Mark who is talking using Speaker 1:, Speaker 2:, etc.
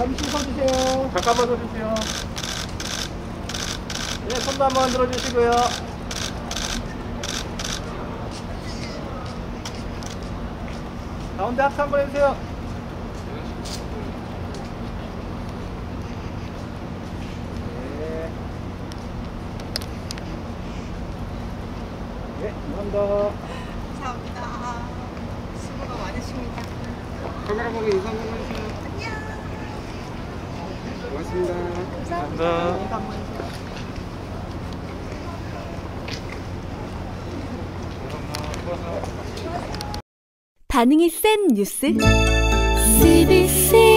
Speaker 1: 잠시 서주세요.
Speaker 2: 잠깐만 서주세요.
Speaker 1: 네, 손도 한번 들어주시고요. 가운데 하트 한번 해주세요. 네. 네, 감사합니다.
Speaker 3: 감사합니다. 수고가 많으십니다.
Speaker 2: 카메라 보고 인사 한번 해주세요.
Speaker 3: 안녕.
Speaker 2: 고맙습니다.
Speaker 3: 감사합니다.
Speaker 4: 반응이 센 뉴스 CBC